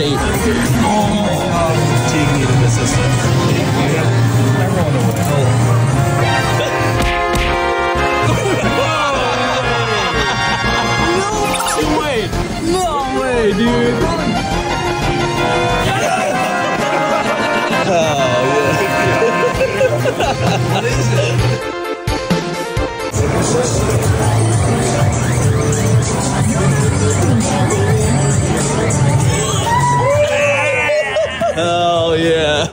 shape. Teague needed assistance. Everyone away. No way, dude. Oh, yeah. What is it?